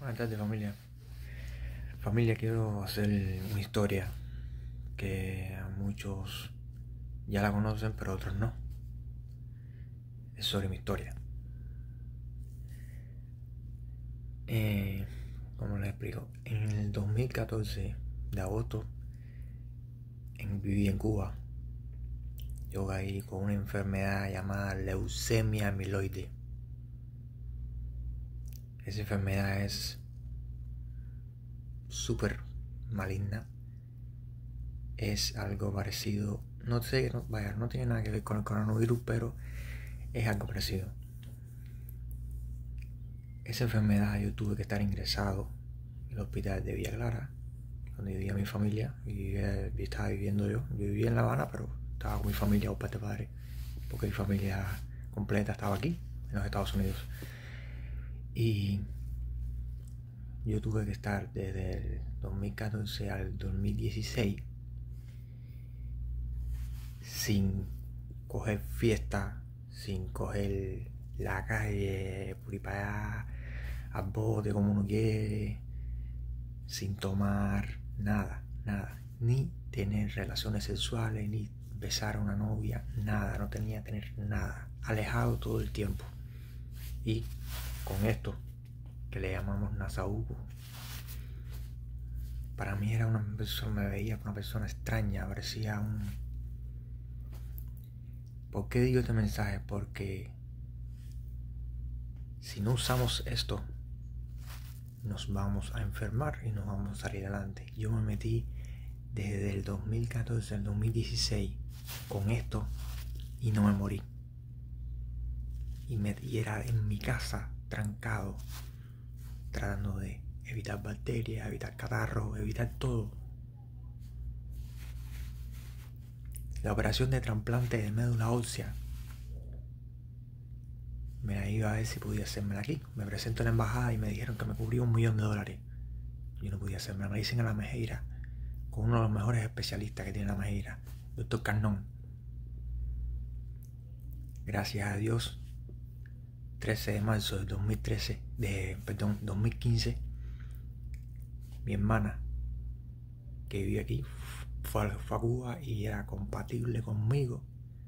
Buenas tardes, familia. Familia, quiero hacer una historia que a muchos ya la conocen, pero otros no. Es sobre mi historia. ¿Cómo les explico? En el 2014 de agosto viví en Cuba. Yo caí con una enfermedad llamada leucemia amiloide. Esa enfermedad es súper maligna. Es algo parecido, no tiene nada que ver con el coronavirus, pero es algo parecido. Esa enfermedad yo tuve que estar ingresado en el hospital de Villa Clara, donde vivía mi familia, y estaba viviendo yo. Yo vivía en La Habana, pero estaba con mi familia por parte de padre, porque mi familia completa estaba aquí, en los Estados Unidos. Y yo tuve que estar desde el 2014 al 2016 sin coger fiesta, sin coger la calle por ir para allá al bote como uno quiere, sin tomar nada, ni tener relaciones sexuales, ni besar a una novia, nada, no tenía que tener nada, alejado todo el tiempo. Y con esto que le llamamos nasahuco, para mí era una persona, me veía como una persona extraña, parecía un... ¿Por qué digo este mensaje? Porque si no usamos esto, nos vamos a enfermar y nos vamos a salir adelante. Yo me metí desde el 2014 al 2016 con esto y no me morí. Y era en mi casa, trancado, tratando de evitar bacterias, evitar catarros, evitar todo. La operación de trasplante de médula ósea me la iba a ver si podía hacérmela aquí. Me presento en la embajada y me dijeron que me cubría $1 millón. Yo no podía hacérmela. Me dicen a La Mejeira, con uno de los mejores especialistas que tiene La Mejeira, Dr. Carnón. Gracias a Dios, 13 de marzo del 2015, mi hermana, que vive aquí, fue a Cuba y era compatible conmigo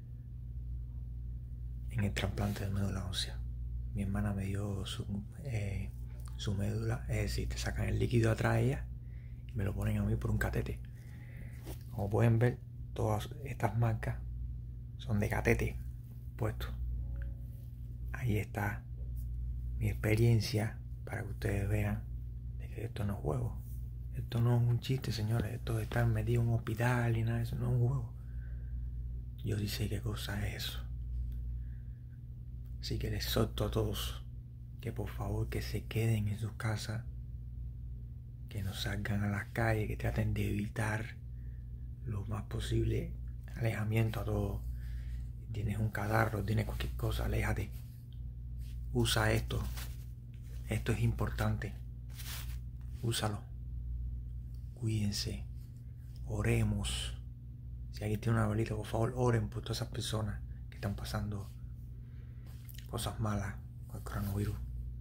en el trasplante de médula ósea. Mi hermana me dio su médula, es decir, te sacan el líquido atrás de ella y me lo ponen a mí por un catete. Como pueden ver, todas estas marcas son de catete puesto. Ahí está mi experiencia para que ustedes vean de que esto no es juego. Esto no es un chiste, señores. Esto de estar metido en un hospital y nada de eso no es un juego. Yo sí sé qué cosa es eso. Así que les exhorto a todos que por favor que se queden en sus casas, que no salgan a las calles, que traten de evitar lo más posible alejamiento a todo. Tienes un catarro, tienes cualquier cosa, aléjate. Usa esto. Esto es importante. Úsalo. Cuídense. Oremos. Si alguien tiene una velita, por favor, oren por todas esas personas que están pasando cosas malas con el coronavirus.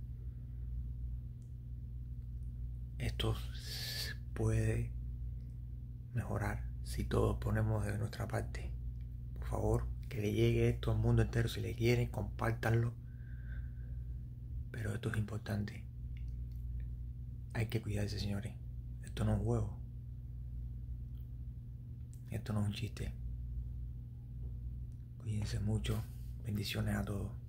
Esto puede mejorar si todos ponemos de nuestra parte. Por favor, que le llegue esto al mundo entero. Si le quieren, compártanlo. Pero esto es importante. Hay que cuidarse, señores. Esto no es un juego. Esto no es un chiste. Cuídense mucho. Bendiciones a todos.